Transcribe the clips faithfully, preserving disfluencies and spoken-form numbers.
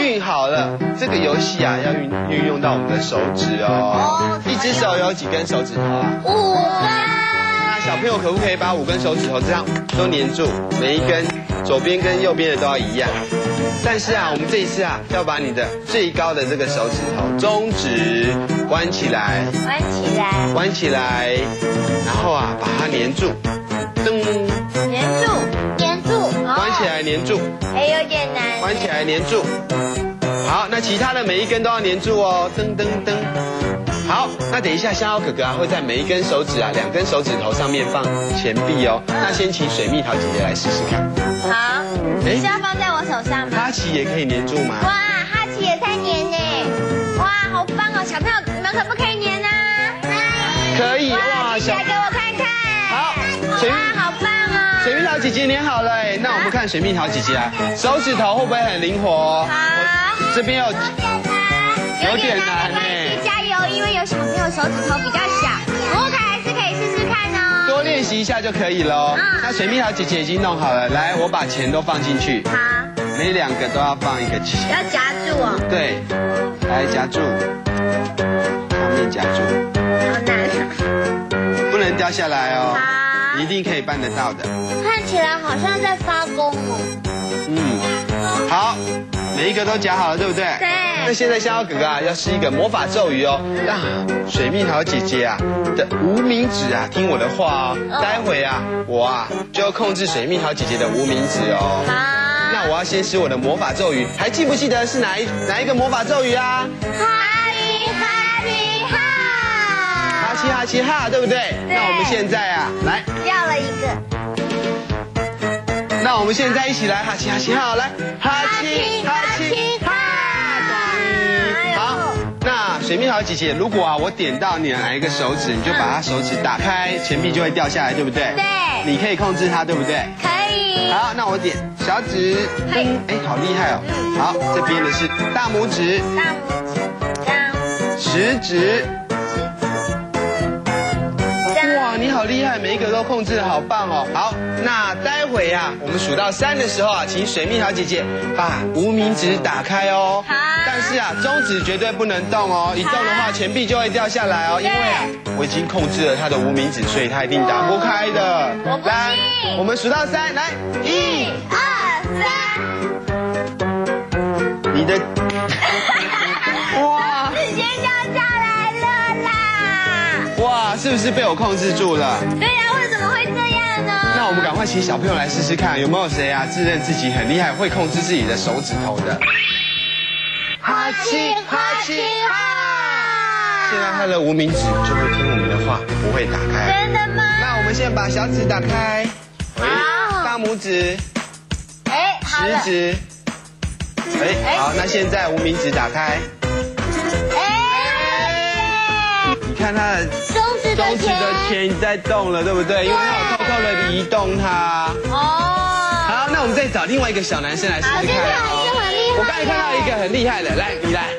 运好了，这个游戏啊要运运用到我们的手指哦。一只手有几根手指头啊？ 五根。 那小朋友可不可以把五根手指头这样都粘住？每一根左边跟右边的都要一样。但是啊，我们这一次啊要把你的最高的这个手指头中指弯起来， 弯起来， 弯起来，然后啊把它粘住，噔， 粘住，粘住， 弯起来粘住， 还有点难。 弯起来粘住。好，那其他的每一根都要粘住哦，噔噔噔。好，那等一下香蕉哥哥啊会在每一根手指啊两根手指头上面放钱币哦。那先请水蜜桃姐姐来试试看。 好， 哎是要放在我手上吗？ 哈奇也可以粘住吗？ 哇，哈奇也在粘呢！哇，好棒哦！小朋友，你们可不可以粘啊？ 可以哇， 举起来给我看看。 好，水蜜哇，好棒哦！ 水蜜桃姐姐粘好了哎，那我们看水蜜桃姐姐啊，手指头会不会很灵活？ 好， 这边有有点难没关哎， 系，加油！因为有小朋友手指头比较小，不过还是可以试试看哦。 多练习一下就可以喽。 嗯那水蜜桃姐姐已经弄好了，来，我把钱都放进去， 好， 每两个都要放一个钱。 要夹住哦。 对，来夹住，上面夹住， 好难啊。 不能掉下来哦。 好， 你一定可以办得到的。 看起来好像在发功哦。 嗯，好，每一个都夹好了，对不对？ 对。 那现在香蕉哥哥啊，要是一个魔法咒语哦，让水蜜桃姐姐啊的无名指啊听我的话哦。待会啊，我啊就要控制水蜜桃姐姐的无名指哦。 好。 那我要先使我的魔法咒语，还记不记得是哪一哪一个魔法咒语啊？ 哈利哈利哈。 哈奇哈奇哈，对不对？ 对那我们现在啊，来， 掉了一个。 那我们现在一起来哈奇哈奇哈，来，哈奇哈奇哈。好，那水蜜桃姐姐，如果啊我点到你的哪一个手指，你就把它手指打开，钱币就会掉下来，对不对？ 对。 你可以控制它，对不对？ 可以。 好，那我点小指， 嘿哎，好厉害哦。好，这边的是大拇指、 大拇指，这样， 食指。 这样。 哇，你好厉害，每一个都控制的好棒哦。好，那待会啊，我们数到三的时候啊，请水蜜桃姐姐把无名指打开哦。 好。 但是啊，中指绝对不能动哦，一动的话钱币就会掉下来哦。因为啊，我已经控制了他的无名指，所以他一定打不开的。 我不来， 信。 我们数到三，来，一、 二三。 你的，哇直接掉下来了啦！ 哇，是不是被我控制住了？ 对呀，为什么会这样呢？ 那我们赶快请小朋友来试试看，有没有谁啊自认自己很厉害，会控制自己的手指头的？哈奇哈奇哈！现在他的无名指就会听我们的话，不会打开。 真的吗？ 那我们先把小指打开， 好大拇指、 哎，好了。 食指，哎，好，那现在无名指打开。 哎， 你看他的中指的中指的钱。 钱在动了，对不对？因为他有偷偷的移动它。 哦。 好，那我们再找另外一个小男生来试试看。 好，这个很厉害。 我刚才看到一个很厉害的，来，你来。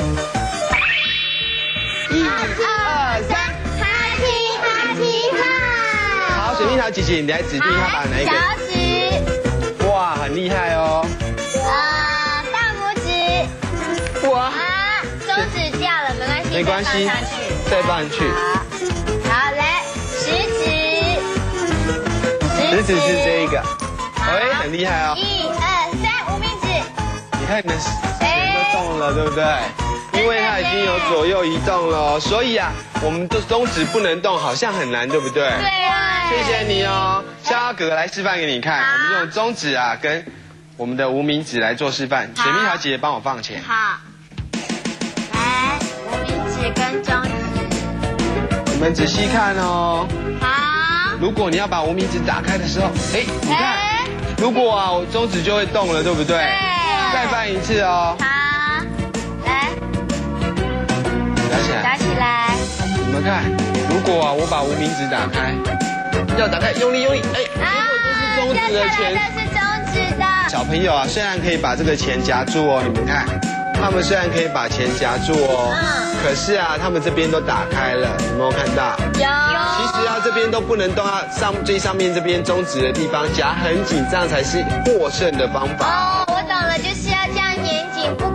一、二、三， 哈奇哈奇哈。 好，水蜜桃姐姐，你来指定他把哪一小个？ 指。 哇，很厉害哦。 呃，大拇指。 哇， 啊，中指掉了，没关系。 没关系，再放上去。 好，好来，食指。 食指是这一个，哎，很厉害哦。 一二三，无名指。 你看你的钱都动了，对不对？因为它已经有左右移动了，所以啊，我们的中指不能动，好像很难，对不对？ 对啊。 谢谢你哦，香蕉哥哥来示范给你看，我们用中指啊跟我们的无名指来做示范。水蜜桃姐姐帮我放钱。 好，来，无名指跟中指。 你们仔细看哦。 好。 如果你要把无名指打开的时候，哎，你看，如果啊，我中指就会动了，对不对？ 对。 再翻一次哦。 好，来， 打起来。 打起来。 你们看，如果啊，我把无名指打开，要打开，用力用力，哎，结果都是中指的钱。 这是中指的。 小朋友啊，虽然可以把这个钱夹住哦，你们看，他们虽然可以把钱夹住哦， 嗯， 可是啊，他们这边都打开了，有没有看到？ 有。 其实啊，这边都不能动啊，上最上面这边中指的地方夹很紧，这样才是获胜的方法。 哦，我懂了，就是要这样严谨，不可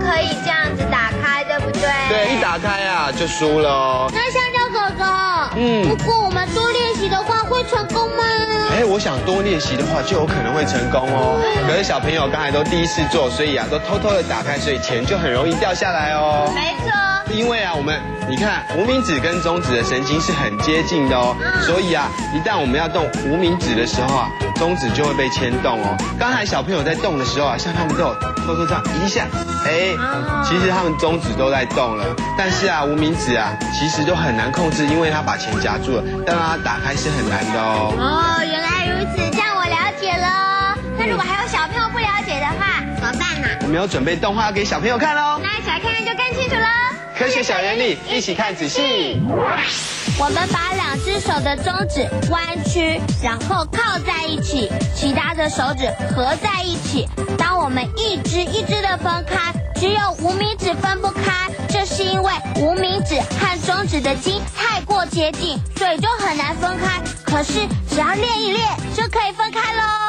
可以这样子打开，对不对？ 对，一打开啊就输了哦。 那香蕉哥哥，嗯，如果我们多练习的话，会成功吗？ 哎，我想多练习的话，就有可能会成功哦。可是小朋友刚才都第一次做，所以啊，都偷偷的打开，所以钱就很容易掉下来哦。 没错。 因为啊，我们你看无名指跟中指的神经是很接近的哦，所以啊，一旦我们要动无名指的时候啊，中指就会被牵动哦。刚才小朋友在动的时候啊，像他们都有偷偷这样一下，哎，其实他们中指都在动了，但是啊，无名指啊，其实都很难控制，因为他把钱夹住了，但让它打开是很难的哦。 哦，原来如此，这样我了解了。那如果还有小朋友不了解的话，怎么办呢？ 我们有准备动画给小朋友看哦。 那一起来看看就更清楚了。 科学小原理，一起看仔细。 我们把两只手的中指弯曲，然后靠在一起，其他的手指合在一起。当我们一只一只的分开，只有无名指分不开，这是因为无名指和中指的筋太过接近，所以就很难分开。可是只要练一练，就可以分开喽。